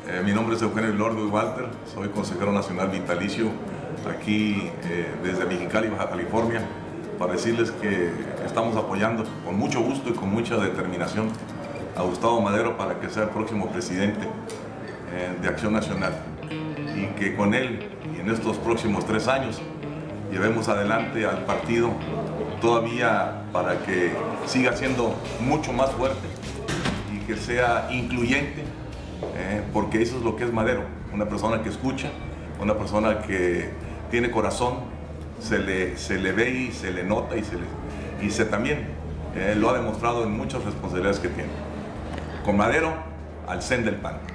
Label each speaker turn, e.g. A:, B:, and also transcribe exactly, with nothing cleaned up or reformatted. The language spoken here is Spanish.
A: Eh, mi nombre es Eugenio Elordo Walter, soy consejero nacional vitalicio aquí eh, desde Mexicali, Baja California, para decirles que estamos apoyando con mucho gusto y con mucha determinación a Gustavo Madero para que sea el próximo presidente eh, de Acción Nacional, y que con él y en estos próximos tres años llevemos adelante al partido todavía para que siga siendo mucho más fuerte y que sea incluyente. Eh, porque eso es lo que es Madero, una persona que escucha, una persona que tiene corazón, se le, se le ve y se le nota y se, le, y se también eh, lo ha demostrado en muchas responsabilidades que tiene. Con Madero, al cen del P A N.